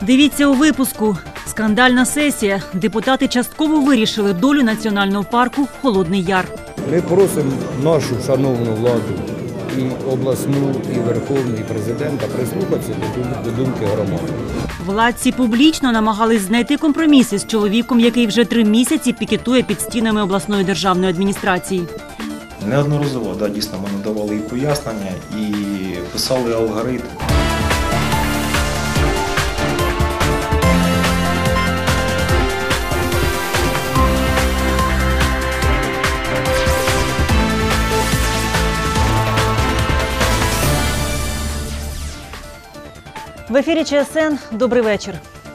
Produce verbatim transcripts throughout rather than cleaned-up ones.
Дивіться у випуску. Скандальна сесія. Депутати частково вирішили долю національного парку «Холодний Яр». Ми просимо нашу шановну владу, і обласну, і верховну, і президента прислухатися до думки громади. Владці публічно намагались знайти компроміси з чоловіком, який вже три місяці пікетує під стінами обласної державної адміністрації. Неодноразово, да, дійсно, ми надавали і пояснення, і писали алгоритм. В ефірі ЧСН. Добрий вечір.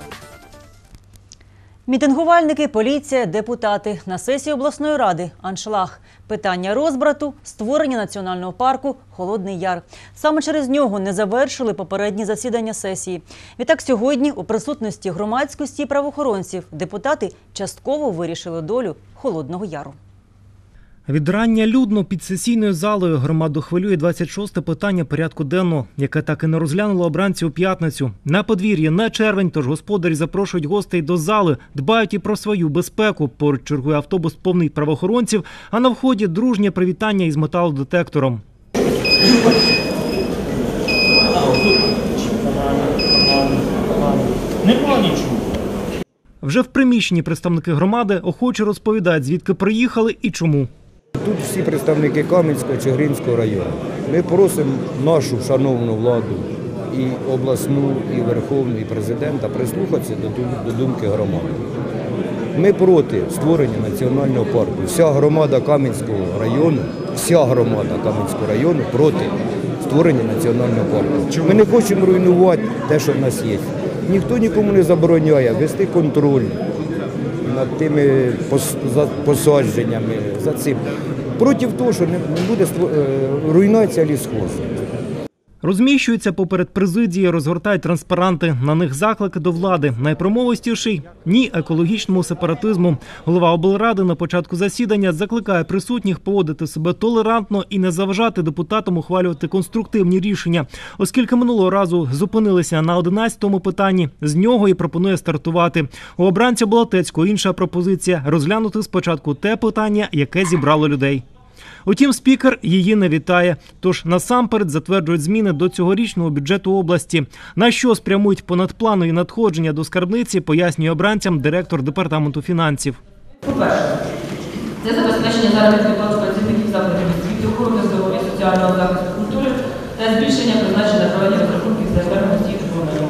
Мітингувальники, поліція, депутати. На сесії обласної ради аншлаг. Питання розбрату, створення національного парку «Холодний Яр». Саме через нього не завершили попередні засідання сесії. Відтак сьогодні у присутності громадськості і правоохоронців депутати частково вирішили долю «Холодного Яру». Відрання людно під сесійною залою громаду хвилює двадцять шосте питання порядку денного, яке так і не розглянуло обранці у п'ятницю. На подвір'ї не червень, тож господарі запрошують гостей до зали, дбають і про свою безпеку. Поруч чергує автобус повний правоохоронців, а на вході дружнє привітання із металодетектором. Нема нічого. Вже в приміщенні представники громади охоче розповідають, звідки приїхали і чому. Тут всі представники Кам'янського, Чигиринського району. Ми просимо нашу шановну владу, і обласну, і верховну, і президента прислухатися до думки громади. Ми проти створення національного парку. Вся громада Кам'янського району, вся громада Кам'янського району проти створення національного парку. Ми не хочемо руйнувати те, що в нас є. Ніхто нікому не забороняє вести контроль над тими посадженнями, за цим. Проти того, що не буде руйнація лісхозу. Розміщуються поперед президії, розгортають транспаранти. На них заклики до влади. Найпромовистіший – ні екологічному сепаратизму. Голова облради на початку засідання закликає присутніх поводити себе толерантно і не заважати депутатам ухвалювати конструктивні рішення. Оскільки минулого разу зупинилися на одинадцятому питанні, з нього і пропонує стартувати. У обранця Болотецького інша пропозиція – розглянути спочатку те питання, яке зібрало людей. Утім, спікер її не вітає. Тож насамперед затверджують зміни до цьогорічного бюджету області. На що спрямують понадпланові надходження до скарбниці, пояснює обранцям директор департаменту фінансів. По-перше, це забезпечення заробітних плат працівників закладів освіти, охорони здоров'я, соціального захисту, культури та збільшення призначення проведення розрахунків за зверненості журналів.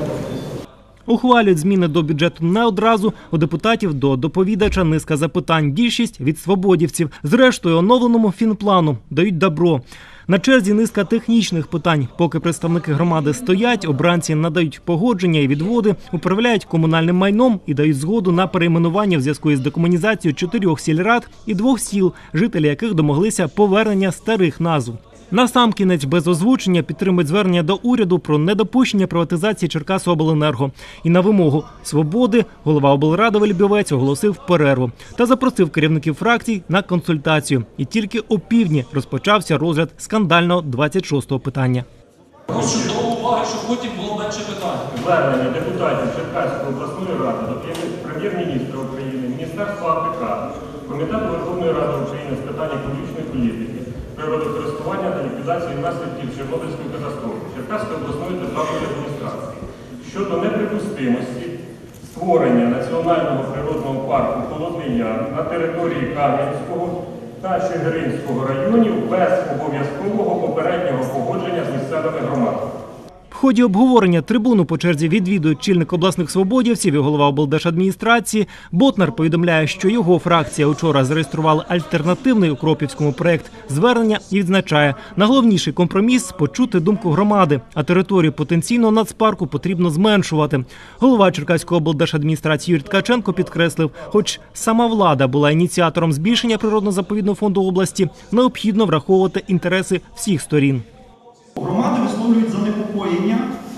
Ухвалюють зміни до бюджету не одразу. У депутатів до доповідача низка запитань. Більшість від свободівців. Зрештою, оновленому фінплану дають добро. На черзі низка технічних питань. Поки представники громади стоять, обранці надають погодження і відводи, управляють комунальним майном і дають згоду на перейменування в зв'язку із декомунізацією чотирьох сільрад і двох сіл, жителі яких домоглися повернення старих назв. Насамкінець без озвучення підтримують звернення до уряду про недопущення приватизації Черкасиобленерго. І на вимогу «Свободи» голова облради Вельбівець оголосив перерву та запросив керівників фракцій на консультацію. І тільки опівдні розпочався розгляд скандального двадцять шостого питання. Прошу до уваги, щоб потім було менше питань. Звернення депутатів Черкаської обласної ради до прем'єр-міністра України, Міністерства АПК, Комітету Верховної Ради України з питань публічної політики, природокористування та ліквідації наслідків Чорнобильської катастрофи Черкаської обласної державної адміністрації щодо неприпустимості створення національного природного парку «Холодний Яр» на території Кам'янського та Чигиринського районів без обов'язкового попереднього погодження з місцевими громадами. В ході обговорення трибуну по черзі відвідують чільник обласних свободівців і голова облдержадміністрації. Ботнар повідомляє, що його фракція учора зареєструвала альтернативний у Кропівському проєкт звернення і відзначає, найголовніший компроміс – почути думку громади, а територію потенційного нацпарку потрібно зменшувати. Голова Черкаської облдержадміністрації Юрій Ткаченко підкреслив, хоч сама влада була ініціатором збільшення природно-заповідного фонду області, необхідно враховувати інтереси всіх сторін. Громади висловлюють занепокоєння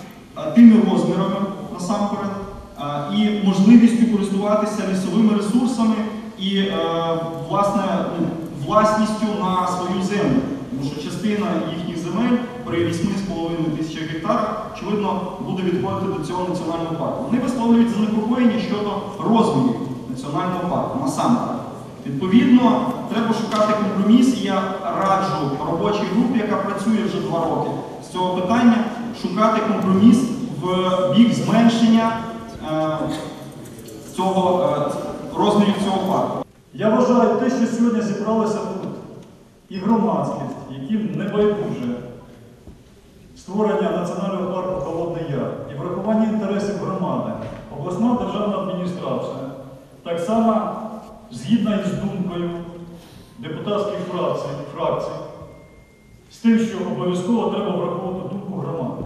тими розмірами, насамперед, і можливістю користуватися лісовими ресурсами і, власне, власністю на свою землю. Тому що частина їхніх земель при вісьми з половиною тисячах гектарах очевидно, буде відходити до цього національного парку. Вони висловлюють занепокоєння щодо розмірів національного парку, насамперед. Відповідно, треба шукати компроміс, і я раджу робочій групі, яка працює вже два роки з цього питання, шукати компроміс в бік зменшення е, цього, е, розмірів цього парку. Я вважаю те, що сьогодні зібралися тут і громадськість, яким не байдуже створення Національного парку Холодний Яр і врахування інтересів громади, обласна державна адміністрація, так само згідна із думкою депутатських фракцій, фракцій, з тим, що обов'язково треба враховувати думку громади.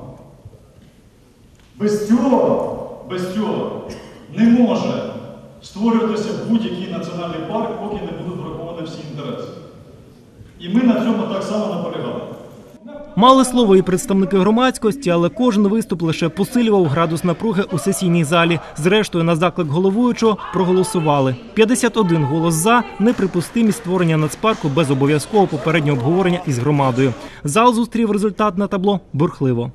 Без цього, без цього не може створюватися будь-який національний парк, поки не будуть враховані всі інтереси. І ми на цьому так само наполягаємо. Мали слово і представники громадськості, але кожен виступ лише посилював градус напруги у сесійній залі. Зрештою, на заклик головуючого проголосували. п'ятдесят один голос «за» – неприпустимість створення нацпарку без обов'язкового попереднього обговорення із громадою. Зал зустрів результат на табло бурхливо.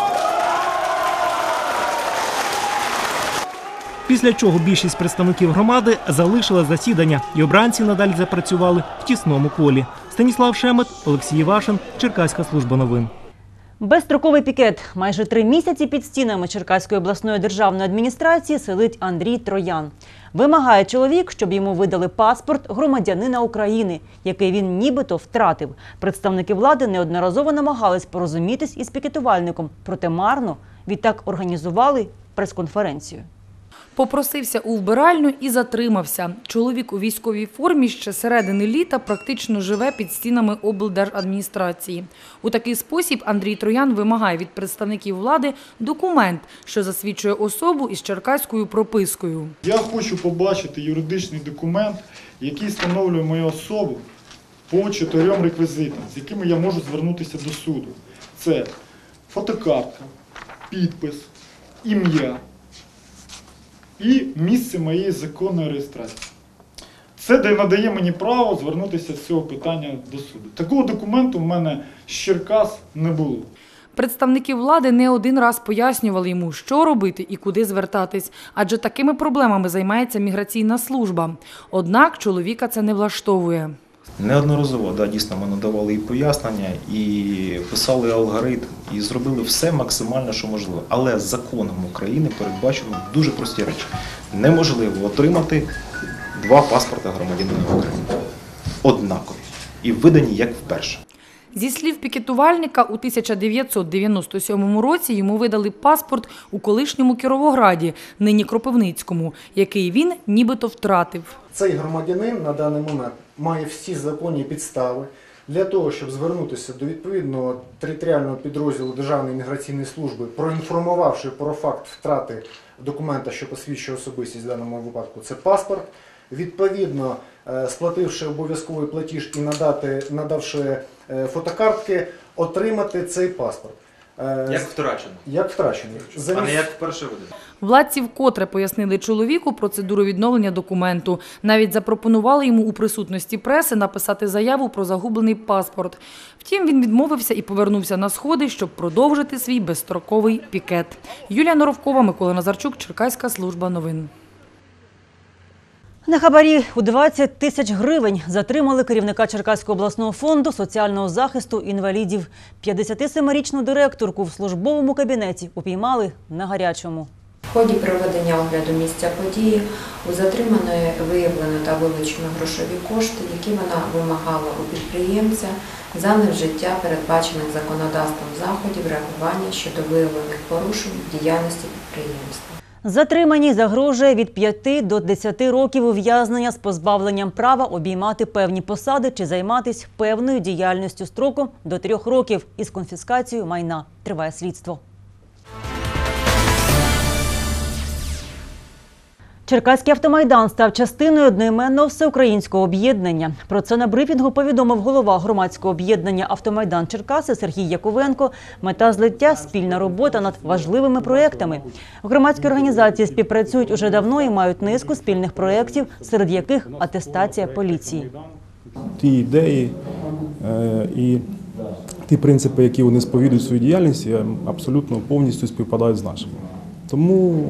Після чого більшість представників громади залишила засідання, і обранці надалі запрацювали в тісному колі. Станіслав Шемет, Олексій Івашин, Черкаська служба новин. Безстроковий пікет. Майже три місяці під стінами Черкаської обласної державної адміністрації сидить Андрій Троян. Вимагає чоловік, щоб йому видали паспорт громадянина України, який він нібито втратив. Представники влади неодноразово намагались порозумітись із пікетувальником, проте марно. Відтак організували прес-конференцію. Попросився у вбиральню і затримався. Чоловік у військовій формі ще середини літа практично живе під стінами облдержадміністрації. У такий спосіб Андрій Троян вимагає від представників влади документ, що засвідчує особу із черкаською пропискою. Я хочу побачити юридичний документ, який встановлює мою особу по чотирьом реквізитам, з якими я можу звернутися до суду. Це фотокартка, підпис, ім'я і місце моєї законної реєстрації. Це надає мені право звернутися з цього питання до суду. Такого документу в мене з Черкас не було. Представники влади не один раз пояснювали йому, що робити і куди звертатись, адже такими проблемами займається міграційна служба. Однак чоловіка це не влаштовує. Неодноразово, да, дійсно, ми надавали і пояснення, і писали алгоритм, і зробили все максимально, що можливо. Але законом України передбачено дуже прості речі. Неможливо отримати два паспорта громадянина України. Однакові. І видані як вперше. Зі слів пікетувальника, у тисяча дев'ятсот дев'яносто сьомому році йому видали паспорт у колишньому Кіровограді, нині Кропивницькому, який він нібито втратив. Цей громадянин на даний момент має всі законні підстави для того, щоб звернутися до відповідного територіального підрозділу Державної міграційної служби, проінформувавши про факт втрати документа, що посвідчує особистість в даному випадку, це паспорт, відповідно сплативши обов'язковий платіж і надати, надавши фотокартки, отримати цей паспорт. Як втрачений? Як втрачений. А не як вперше виданий. Владці вкотре пояснили чоловіку процедуру відновлення документу. Навіть запропонували йому у присутності преси написати заяву про загублений паспорт. Втім, він відмовився і повернувся на сходи, щоб продовжити свій безстроковий пікет. Юлія Норовкова, Микола Назарчук, Черкаська служба новин. На хабарі у двадцять тисяч гривень затримали керівника Черкаського обласного фонду соціального захисту інвалідів. п'ятдесятисемирічну директорку в службовому кабінеті упіймали на гарячому. В ході проведення огляду місця події у затриманої виявлено та вилучено грошові кошти, які вона вимагала у підприємця за невжиття передбачених законодавством заходів реагування щодо виявлених порушень в діяльності підприємства. Затриманій загрожує від п'яти до десяти років ув'язнення з позбавленням права обіймати певні посади чи займатися певною діяльністю строком до трьох років із конфіскацією майна. Триває слідство. Черкаський автомайдан став частиною одноіменного всеукраїнського об'єднання. Про це на брифінгу повідомив голова громадського об'єднання «Автомайдан Черкаси» Сергій Яковенко. Мета злиття – спільна робота над важливими проєктами. Громадські організації співпрацюють уже давно і мають низку спільних проєктів, серед яких атестація поліції. Ті ідеї і ті принципи, які вони сповідують в своїй діяльності, абсолютно повністю співпадають з нашими. Тому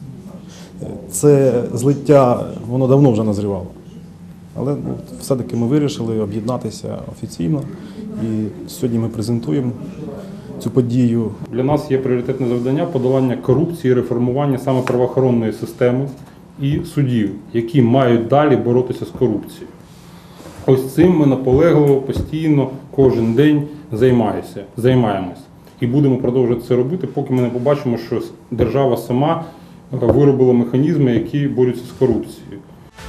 це злиття, воно давно вже назрівало. Але ну, все-таки ми вирішили об'єднатися офіційно, і сьогодні ми презентуємо цю подію. Для нас є пріоритетне завдання подолання корупції, реформування саме правоохоронної системи і судів, які мають далі боротися з корупцією. Ось цим ми наполегливо, постійно, кожен день займаємося, займаємось. І будемо продовжувати це робити, поки ми не побачимо, що держава сама виробила механізми, які борються з корупцією.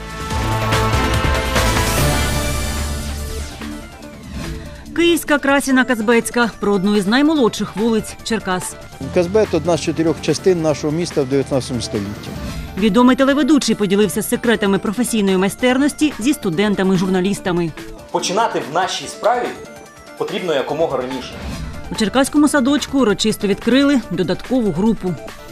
Київська, Красіна, Казбецька – про одну із наймолодших вулиць Черкас. Казбет – одна з чотирьох частин нашого міста в дев'ятнадцятому столітті. Відомий телеведучий поділився секретами професійної майстерності зі студентами-журналістами. Починати в нашій справі потрібно якомога раніше. У Черкаському садочку урочисто відкрили додаткову групу.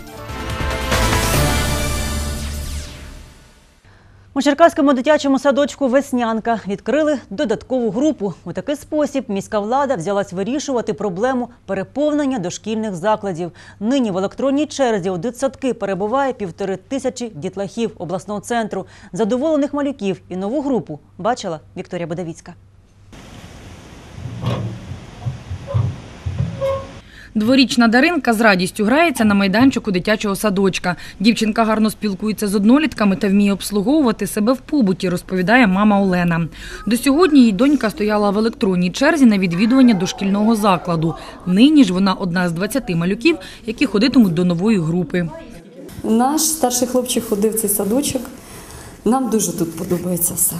У Черкаському дитячому садочку «Веснянка» відкрили додаткову групу. У такий спосіб міська влада взялась вирішувати проблему переповнення дошкільних закладів. Нині в електронній черзі у дитсадки перебуває півтори тисячі дітлахів обласного центру. Задоволених малюків і нову групу бачила Вікторія Бодавіцька. Дворічна Даринка з радістю грається на майданчику дитячого садочка. Дівчинка гарно спілкується з однолітками та вміє обслуговувати себе в побуті, розповідає мама Олена. До сьогодні її донька стояла в електронній черзі на відвідування дошкільного закладу. Нині ж вона одна з двадцяти малюків, які ходитимуть до нової групи. Наш старший хлопчик ходив в цей садочок. Нам дуже тут подобається все.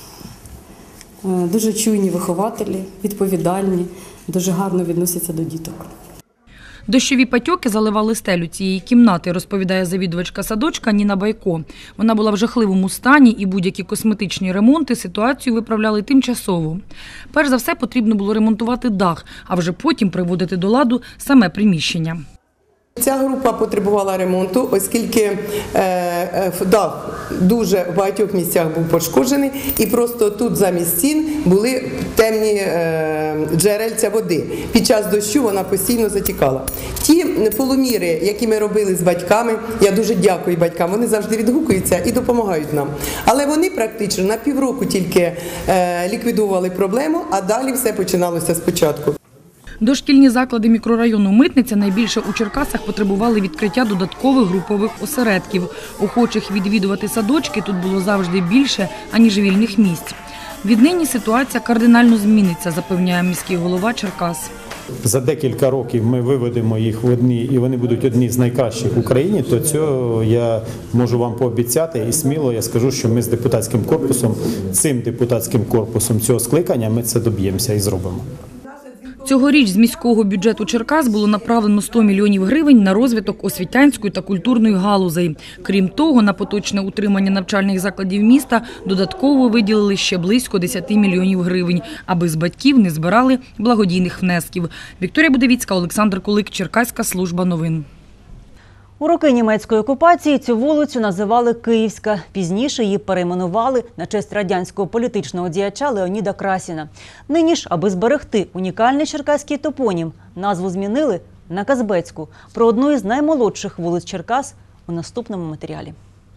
Дуже чуйні вихователі, відповідальні, дуже гарно відносяться до діток. Дощові патьоки заливали стелю цієї кімнати, розповідає завідувачка садочка Ніна Байко. Вона була в жахливому стані і будь-які косметичні ремонти ситуацію виправляли тимчасово. Перш за все потрібно було ремонтувати дах, а вже потім приводити до ладу саме приміщення. Ця група потребувала ремонту, оскільки е, дах дуже в багатьох місцях був пошкоджений і просто тут замість стін були темні е, джерельця води. Під час дощу вона постійно затікала. Ті полуміри, які ми робили з батьками, я дуже дякую батькам, вони завжди відгукуються і допомагають нам. Але вони практично на півроку тільки е, ліквідували проблему, а далі все починалося спочатку. Дошкільні заклади мікрорайону Митниця найбільше у Черкасах потребували відкриття додаткових групових осередків. Охочих відвідувати садочки тут було завжди більше, аніж вільних місць. Віднині ситуація кардинально зміниться, запевняє міський голова Черкас. За декілька років ми виведемо їх в одні, і вони будуть одні з найкращих в Україні, то цього я можу вам пообіцяти і сміло я скажу, що ми з депутатським корпусом, цим депутатським корпусом цього скликання ми це доб'ємося і зробимо. Цьогоріч з міського бюджету Черкас було направлено сто мільйонів гривень на розвиток освітянської та культурної галузей. Крім того, на поточне утримання навчальних закладів міста додатково виділили ще близько десяти мільйонів гривень, аби з батьків не збирали благодійних внесків. Вікторія Будавіцька, Олександр Кулик, Черкаська служба новин. У роки німецької окупації цю вулицю називали Київська. Пізніше її перейменували на честь радянського політичного діяча Леоніда Красіна. Нині ж, аби зберегти унікальний черкаський топонім, назву змінили на Казбецьку. Про одну із наймолодших вулиць Черкас у наступному матеріалі.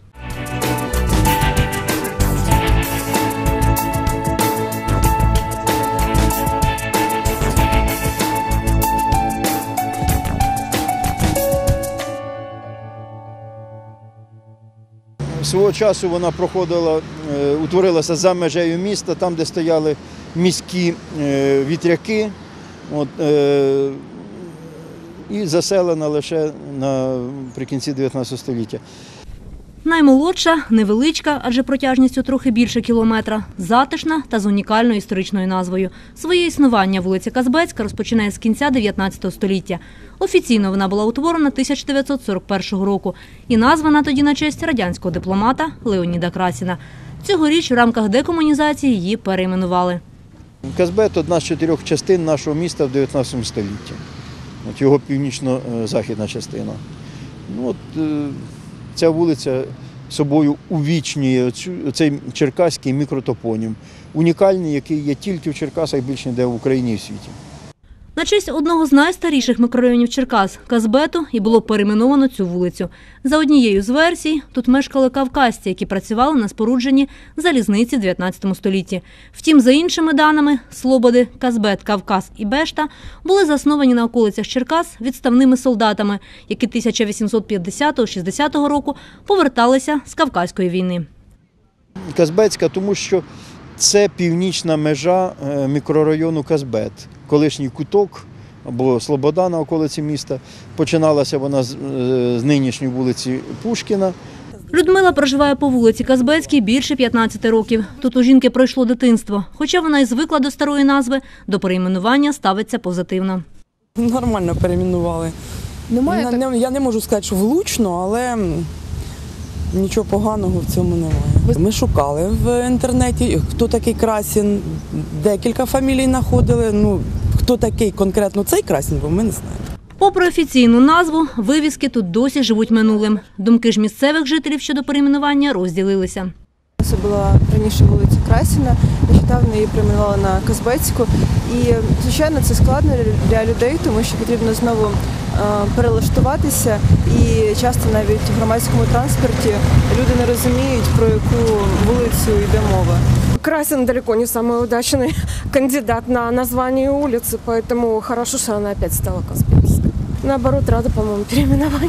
Свого часу вона проходила, утворилася за межею міста, там, де стояли міські вітряки, от, е, і заселена лише наприкінці дев'ятнадцятого століття. Наймолодша, невеличка, адже протяжністю трохи більше кілометра, затишна та з унікальною історичною назвою. Своє існування вулиця Казбецька розпочинає з кінця дев'ятнадцятого століття. Офіційно вона була утворена тисяча дев'ятсот сорок першого року і названа тоді на честь радянського дипломата Леоніда Красіна. Цьогоріч в рамках декомунізації її перейменували. Казбет – одна з чотирьох частин нашого міста в дев'ятнадцятому столітті. От його північно-західна частина. Ну, от, ця вулиця собою увічнює цей черкаський мікротопонім. Унікальний, який є тільки в Черкасах, більше ніде в Україні і в світі. На честь одного з найстаріших мікрорайонів Черкас – Казбету і було перейменовано цю вулицю. За однією з версій, тут мешкали кавказці, які працювали на спорудженні залізниці в дев'ятнадцятому столітті. Втім, за іншими даними, Слободи, Казбет, Кавказ і Бешта були засновані на околицях Черкас відставними солдатами, які тисяча вісімсот п'ятдесятого - шістдесятого року поверталися з Кавказької війни. Казбецька, тому що це північна межа мікрорайону Казбет. Колишній Куток або Слобода на околиці міста. Починалася вона з, з нинішньої вулиці Пушкіна. Людмила проживає по вулиці Казбецькій більше п'ятнадцяти років. Тут у жінки пройшло дитинство. Хоча вона і звикла до старої назви, до перейменування ставиться позитивно. Нормально перейменували. Немає так... Я не можу сказати, що влучно, але нічого поганого в цьому немає. Ми шукали в інтернеті, хто такий Красін, декілька фамілій знаходили. Ну, хто такий конкретно цей Красін, бо ми не знаємо. Попри офіційну назву, вивіски тут досі живуть минулим. Думки ж місцевих жителів щодо перейменування розділилися. Це була раніше вулиця Красіна, нещодавно її перейменували на Казбецьку. І, звичайно, це складно для людей, тому що потрібно знову перелаштуватися. І часто навіть в громадському транспорті люди не розуміють, про яку вулицю йде мова. Красин далеко не самый удачный кандидат на название улицы, поэтому хорошо, что она опять стала Казбекской. Наоборот, рада, по-моему, переименованию.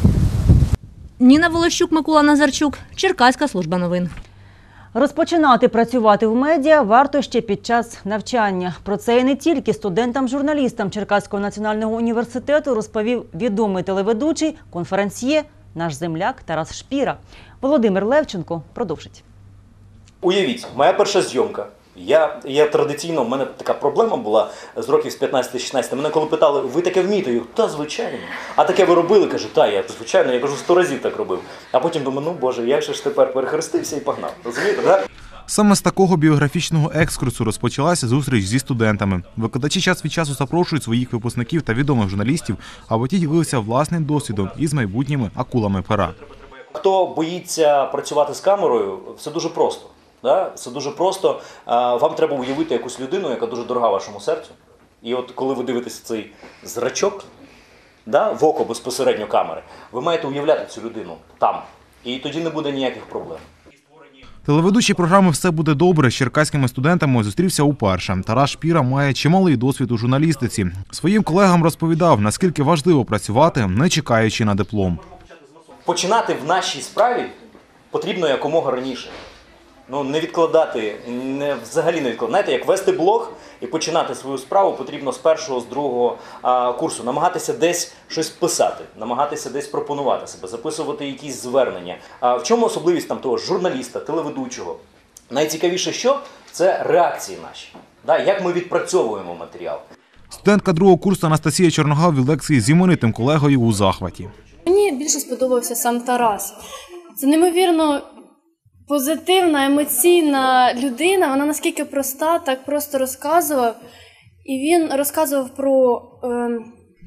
Ніна Волощук, Микола Назарчук, Черкаська служба новин. Розпочинати працювати в медіа варто ще під час навчання. Про це і не тільки студентам-журналістам Черкаського національного університету розповів відомий телеведучий, конференсьє, наш земляк Тарас Шпіра. Володимир Левченко продовжить. Уявіть, моя перша зйомка. Я, я традиційно, в мене така проблема була з років з п'ятнадцяти-шістнадцяти. Мене коли питали, ви таке вмієте? Я кажу, та звичайно. А таке ви робили? Кажу, та, я звичайно, я кажу, сто разів так робив. А потім думаю, ну боже, як же ж тепер перехрестився і погнав. Розумієте, так? Саме з такого біографічного екскурсу розпочалася зустріч зі студентами. Викладачі час від часу запрошують своїх випускників та відомих журналістів, аби ті ділилися власним досвідом із майбутніми акулами пера. Хто боїться працювати з камерою, все дуже просто. Да? Це дуже просто. Вам треба уявити якусь людину, яка дуже дорога вашому серцю. І от коли ви дивитесь цей зрачок, да, в око безпосередньо камери, ви маєте уявляти цю людину там. І тоді не буде ніяких проблем. Телеведучий програми «Все буде добре» з черкаськими студентами зустрівся уперше. Тарас Шпіра має чималий досвід у журналістиці. Своїм колегам розповідав, наскільки важливо працювати, не чекаючи на диплом. Починати в нашій справі потрібно якомога раніше. Ну, не відкладати, не, взагалі не відкладати. Знаєте, як вести блог і починати свою справу потрібно з першого, з другого а, курсу. Намагатися десь щось писати, намагатися десь пропонувати себе, записувати якісь звернення. А в чому особливість там того журналіста, телеведучого? Найцікавіше що? Це реакції наші. Да, як ми відпрацьовуємо матеріал. Студентка другого курсу Анастасія Чорногал від лекції з іменитим колегою у захваті. Мені більше сподобався сам Тарас. Це неймовірно позитивна, емоційна людина, вона наскільки проста, так просто розказував. І він розказував про е,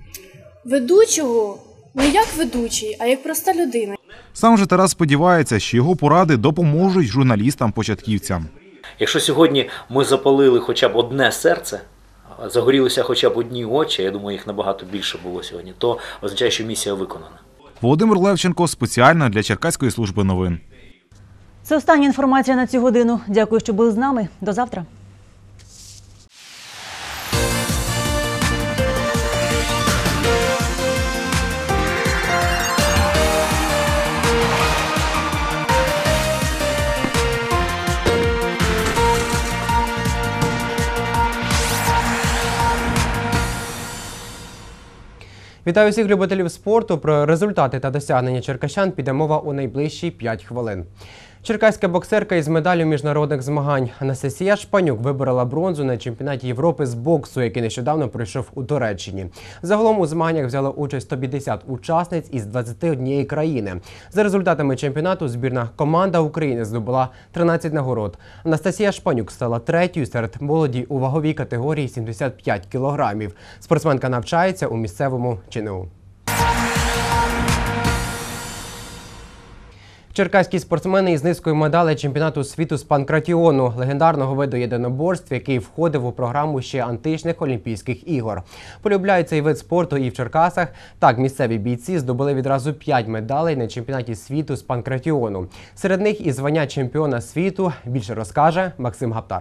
ведучого не як ведучий, а як проста людина. Сам же Тарас сподівається, що його поради допоможуть журналістам-початківцям. Якщо сьогодні ми запалили хоча б одне серце, загорілися хоча б одні очі, я думаю, їх набагато більше було сьогодні, то означає, що місія виконана. Володимир Левченко спеціально для Черкаської служби новин. Це остання інформація на цю годину. Дякую, що були з нами. До завтра. Вітаю всіх любителів спорту. Про результати та досягнення черкащан піде мова у найближчі п'ять хвилин. Черкаська боксерка із медаллю міжнародних змагань Анастасія Шпанюк виборола бронзу на чемпіонаті Європи з боксу, який нещодавно пройшов у Туреччині. Загалом у змаганнях взяло участь сто п'ятдесят учасниць із двадцяти однієї країни. За результатами чемпіонату збірна команда України здобула тринадцять нагород. Анастасія Шпанюк стала третьою серед молоді у ваговій категорії сімдесят п'ять кілограмів. Спортсменка навчається у місцевому ЧНУ. Черкаські спортсмени із низкою медалей чемпіонату світу з панкратіону, легендарного виду єдиноборств, який входив у програму ще античних Олімпійських ігор. Полюбляють цей вид спорту і в Черкасах. Так, місцеві бійці здобули відразу п'ять медалей на чемпіонаті світу з панкратіону. Серед них і звання чемпіона світу. Більше розкаже Максим Гаптар.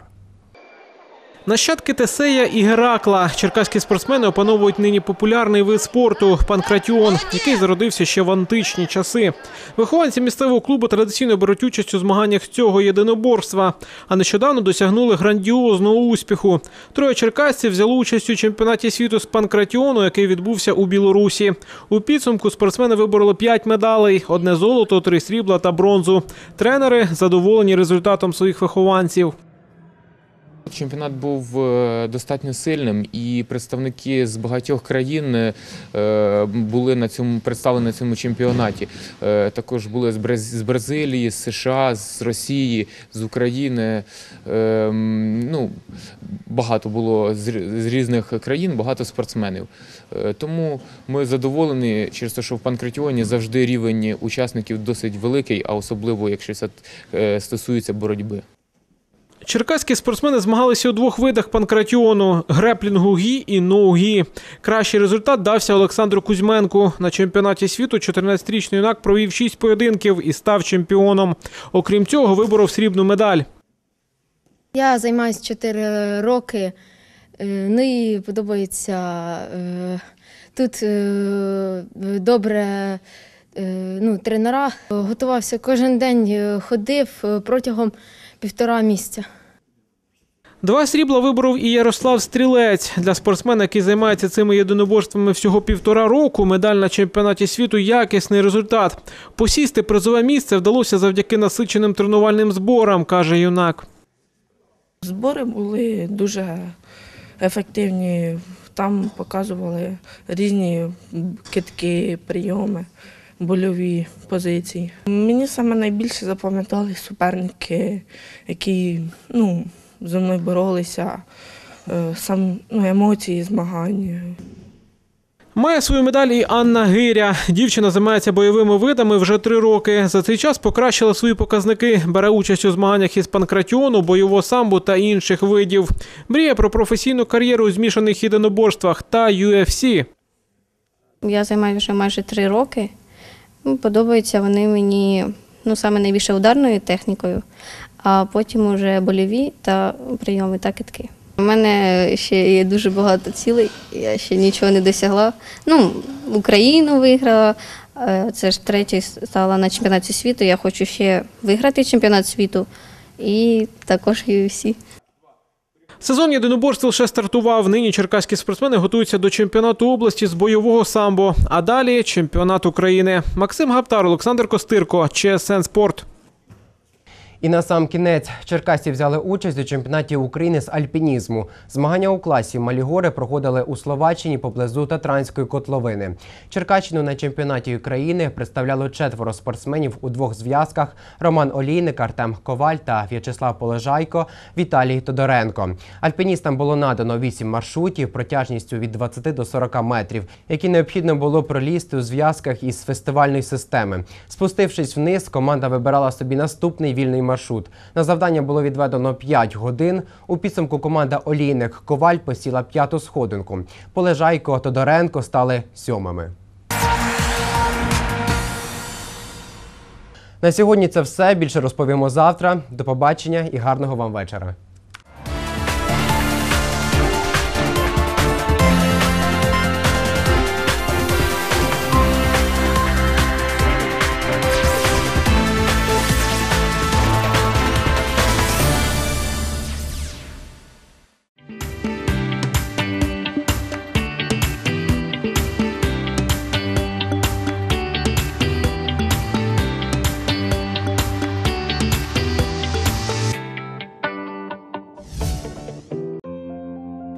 Нащадки Тесея і Геракла. Черкаські спортсмени опановують нині популярний вид спорту – панкратіон, який зародився ще в античні часи. Вихованці місцевого клубу традиційно беруть участь у змаганнях з цього єдиноборства, а нещодавно досягнули грандіозного успіху. Троє черкасців взяли участь у чемпіонаті світу з панкратіону, який відбувся у Білорусі. У підсумку спортсмени вибороли п'ять медалей – одне золото, три срібла та бронзу. Тренери задоволені результатом своїх вихованців. Чемпіонат був достатньо сильним, і представники з багатьох країн були на цьому представлені на цьому чемпіонаті. Також були з Бразилії, з США, з Росії, з України. Ну, багато було з різних країн, багато спортсменів. Тому ми задоволені через те, що в панкратіоні завжди рівень учасників досить великий, а особливо, якщо це стосується боротьби. Черкаські спортсмени змагалися у двох видах панкратіону – греплінгу гі і ноу-гі. Кращий результат дався Олександру Кузьменку. На чемпіонаті світу чотирнадцятирічний юнак провів шість поєдинків і став чемпіоном. Окрім цього, виборов срібну медаль. Я займаюся чотири роки, ну і подобається тут добре, ну, тренера. Готувався кожен день, ходив протягом півтора місяця. Два срібла виборов і Ярослав Стрілець. Для спортсмена, який займається цими єдиноборствами всього півтора року, медаль на чемпіонаті світу – якісний результат. Посісти призове місце вдалося завдяки насиченим тренувальним зборам, каже юнак. Збори були дуже ефективні. Там показували різні кидки, прийоми, больові позиції. Мені саме найбільше запам'ятали суперники, які, ну, зі мною боролися, сам, ну, емоції, змагання. Має свою медаль і Анна Гиря. Дівчина займається бойовими видами вже три роки. За цей час покращила свої показники. Бере участь у змаганнях із панкратіону, бойового самбо та інших видів. Мріє про професійну кар'єру у змішаних єдиноборствах та ю еф сі. Я займаюся вже майже три роки. Подобаються вони мені, ну, саме найбільше ударною технікою, а потім вже больові та прийоми та кидки. У мене ще є дуже багато цілей, я ще нічого не досягла. Ну, Україну виграла, це ж третя стала на чемпіонаті світу, я хочу ще виграти чемпіонат світу і також ю еф сі. Сезон єдиноборств лише стартував. Нині черкаські спортсмени готуються до чемпіонату області з бойового самбо, а далі чемпіонат України. Максим Гаптар, Олександр Костирко, Че Ес Ен Спорт. І на сам кінець. Черкасці взяли участь у чемпіонаті України з альпінізму. Змагання у класі «Малі гори» проходили у Словаччині поблизу Татранської котловини. Черкащину на чемпіонаті України представляло четверо спортсменів у двох зв'язках – Роман Олійник, Артем Коваль та В'ячеслав Полежайко, Віталій Тодоренко. Альпіністам було надано вісім маршрутів протяжністю від двадцяти до сорока метрів, які необхідно було пролізти у зв'язках із фестивальної системи. Спустившись вниз, команда вибирала собі наступний вільний маршрут. На завдання було відведено п'ять годин. У підсумку команда Олійник-Коваль посіла п'яту сходинку. Полежайко, Тодоренко стали сьомими. На сьогодні це все. Більше розповімо завтра. До побачення і гарного вам вечора.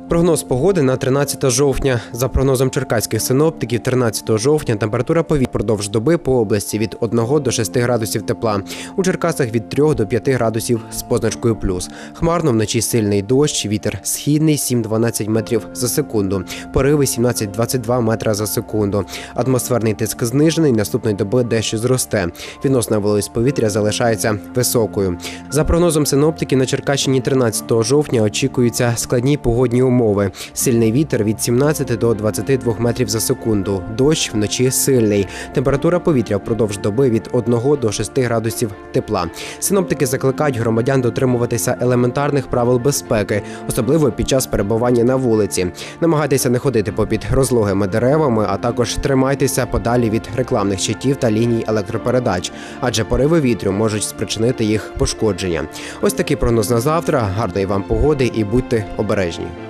Прогноз погоди на тринадцяте жовтня. За прогнозом черкаських синоптиків, тринадцятого жовтня температура повітря впродовж доби по області від одного до шести градусів тепла. У Черкасах від трьох до п'яти градусів з позначкою плюс. Хмарно, вночі сильний дощ, вітер східний сім-дванадцять метрів за секунду. Пориви сімнадцять-двадцять два метра за секунду. Атмосферний тиск знижений, наступної доби дещо зросте. Відносна вологість повітря залишається високою. За прогнозом синоптиків, на Черкащині тринадцятого жовтня очікуються складні погодні умови. Мови. Сильний вітер від сімнадцяти до двадцяти двох метрів за секунду. Дощ вночі сильний. Температура повітря впродовж доби від одного до шести градусів тепла. Синоптики закликають громадян дотримуватися елементарних правил безпеки, особливо під час перебування на вулиці. Намагайтеся не ходити попід розлогими деревами, а також тримайтеся подалі від рекламних щитів та ліній електропередач, адже пориви вітру можуть спричинити їх пошкодження. Ось такий прогноз на завтра. Гарної вам погоди і будьте обережні.